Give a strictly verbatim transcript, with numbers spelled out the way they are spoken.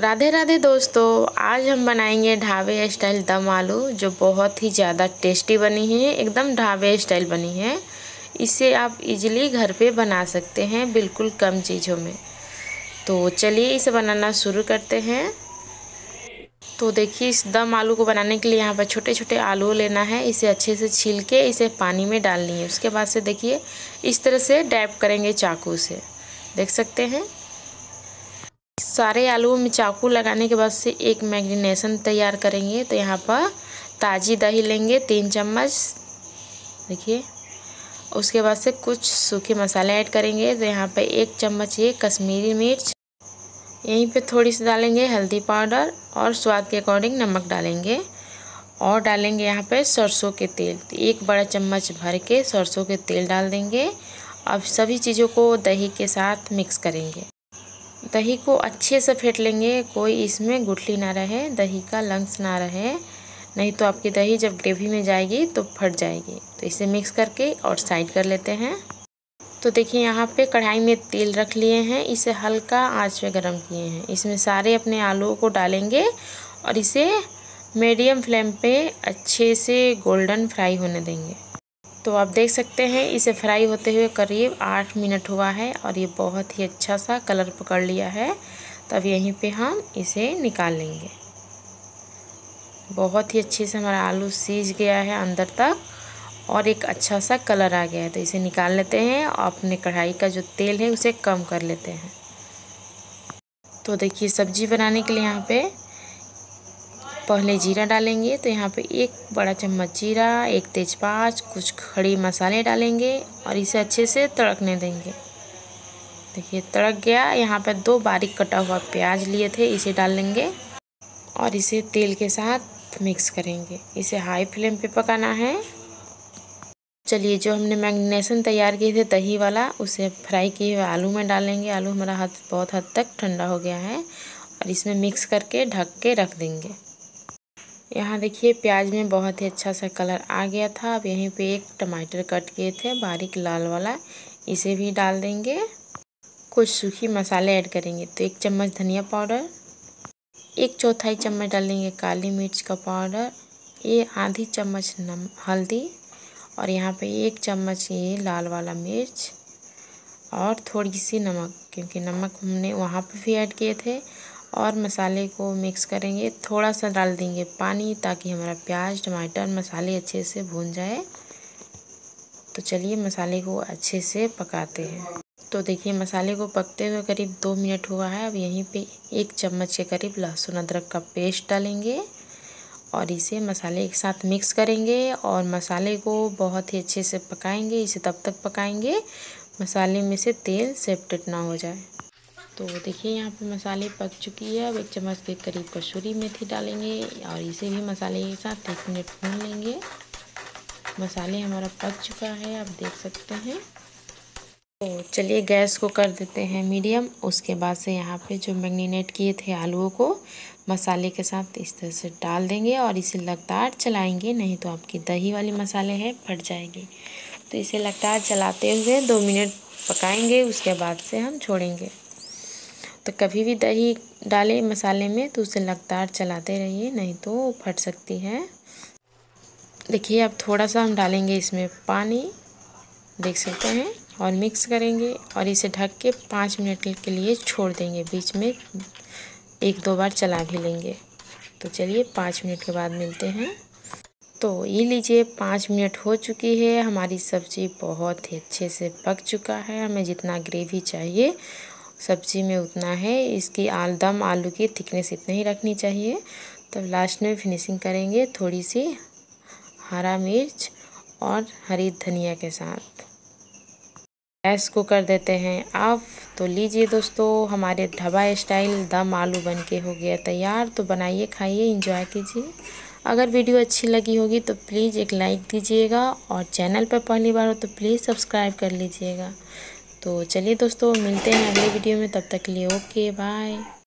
राधे राधे दोस्तों, आज हम बनाएंगे ढाबे स्टाइल दम आलू जो बहुत ही ज़्यादा टेस्टी बनी है। एकदम ढाबे स्टाइल बनी है। इसे आप इजीली घर पे बना सकते हैं बिल्कुल कम चीज़ों में। तो चलिए इसे बनाना शुरू करते हैं। तो देखिए, इस दम आलू को बनाने के लिए यहाँ पर छोटे छोटे आलू लेना है। इसे अच्छे से छील के इसे पानी में डालनी है। उसके बाद से देखिए इस तरह से डैप करेंगे चाकू से, देख सकते हैं। सारे आलूओं में चाकू लगाने के बाद से एक मैरिनेशन तैयार करेंगे। तो यहाँ पर ताज़ी दही लेंगे तीन चम्मच, देखिए। उसके बाद से कुछ सूखे मसाले ऐड करेंगे। तो यहाँ पे एक चम्मच ये कश्मीरी मिर्च, यहीं पे थोड़ी सी डालेंगे हल्दी पाउडर और स्वाद के अकॉर्डिंग नमक डालेंगे। और डालेंगे यहाँ पे सरसों के तेल, एक बड़ा चम्मच भर के सरसों के तेल डाल देंगे। अब सभी चीज़ों को दही के साथ मिक्स करेंगे। दही को अच्छे से फेंट लेंगे, कोई इसमें गुठली ना रहे, दही का लंग्स ना रहे, नहीं तो आपकी दही जब ग्रेवी में जाएगी तो फट जाएगी। तो इसे मिक्स करके और साइड कर लेते हैं। तो देखिए यहाँ पे कढ़ाई में तेल रख लिए हैं, इसे हल्का आंच पे गरम किए हैं। इसमें सारे अपने आलूओं को डालेंगे और इसे मीडियम फ्लेम पे अच्छे से गोल्डन फ्राई होने देंगे। तो आप देख सकते हैं इसे फ्राई होते हुए करीब आठ मिनट हुआ है और ये बहुत ही अच्छा सा कलर पकड़ लिया है। तब यहीं पे हम इसे निकाल लेंगे। बहुत ही अच्छे से हमारा आलू सीज गया है अंदर तक और एक अच्छा सा कलर आ गया है। तो इसे निकाल लेते हैं और अपने कढ़ाई का जो तेल है उसे कम कर लेते हैं। तो देखिए सब्जी बनाने के लिए यहाँ पे पहले जीरा डालेंगे। तो यहाँ पे एक बड़ा चम्मच जीरा, एक तेज़पात, कुछ खड़ी मसाले डालेंगे और इसे अच्छे से तड़कने देंगे। देखिए तड़क गया। यहाँ पे दो बारीक कटा हुआ प्याज लिए थे, इसे डाल लेंगे और इसे तेल के साथ मिक्स करेंगे। इसे हाई फ्लेम पे पकाना है। चलिए, जो हमने मैरिनेशन तैयार किए थे दही वाला, उसे फ्राई किए हुए आलू में डालेंगे। आलू हमारा हद बहुत हद तक ठंडा हो गया है और इसमें मिक्स करके ढक के रख देंगे। यहाँ देखिए प्याज में बहुत ही अच्छा सा कलर आ गया था। अब यहीं पे एक टमाटर कट किए थे बारीक लाल वाला, इसे भी डाल देंगे। कुछ सूखी मसाले ऐड करेंगे। तो एक चम्मच धनिया पाउडर, एक चौथाई चम्मच डालेंगे काली मिर्च का पाउडर, ये आधी चम्मच नम हल्दी और यहाँ पे एक चम्मच ये लाल वाला मिर्च और थोड़ी सी नमक, क्योंकि नमक हमने वहाँ पे भी ऐड किए थे। और मसाले को मिक्स करेंगे। थोड़ा सा डाल देंगे पानी ताकि हमारा प्याज टमाटर मसाले अच्छे से भून जाए। तो चलिए मसाले को अच्छे से पकाते हैं। तो देखिए मसाले को पकते हुए करीब दो मिनट हुआ है। अब यहीं पे एक चम्मच के करीब लहसुन अदरक का पेस्ट डालेंगे और इसे मसाले के साथ मिक्स करेंगे और मसाले को बहुत ही अच्छे से पकाएंगे। इसे तब तक पकाएंगे मसाले में से तेल सेपरेट ना हो जाए। तो देखिए यहाँ पे मसाले पक चुकी है। अब एक चम्मच के करीब कसूरी मेथी डालेंगे और इसे भी मसाले के साथ एक मिनट भून लेंगे। मसाले हमारा पक चुका है, आप देख सकते हैं। तो चलिए गैस को कर देते हैं मीडियम। उसके बाद से यहाँ पे जो मैरिनेट किए थे आलूओं को मसाले के साथ इस तरह से डाल देंगे और इसे लगातार चलाएंगे, नहीं तो आपकी दही वाली मसाले हैं फट जाएगी। तो इसे लगातार चलाते हुए दो मिनट पकाएंगे। उसके बाद से हम छोड़ेंगे। तो कभी भी दही डालें मसाले में तो उसे लगातार चलाते रहिए, नहीं तो फट सकती है। देखिए अब थोड़ा सा हम डालेंगे इसमें पानी, देख सकते हैं, और मिक्स करेंगे और इसे ढक के पाँच मिनट के लिए छोड़ देंगे। बीच में एक दो बार चला भी लेंगे। तो चलिए पाँच मिनट के बाद मिलते हैं। तो ये लीजिए पाँच मिनट हो चुकी है। हमारी सब्ज़ी बहुत ही अच्छे से पक चुका है। हमें जितना ग्रेवी चाहिए सब्ज़ी में उतना है। इसकी आल दम आलू की थिकनेस इतनी ही रखनी चाहिए। तब लास्ट में फिनिशिंग करेंगे थोड़ी सी हरा मिर्च और हरी धनिया के साथ। गैस को कर देते हैं ऑफ। तो लीजिए दोस्तों, हमारे ढाबा स्टाइल दम आलू बन के हो गया तैयार। तो बनाइए, खाइए, एंजॉय कीजिए। अगर वीडियो अच्छी लगी होगी तो प्लीज़ एक लाइक दीजिएगा और चैनल पर पहली बार हो तो प्लीज़ सब्सक्राइब कर लीजिएगा। तो चलिए दोस्तों मिलते हैं अगले वीडियो में, तब तक के लिए ओके बाय।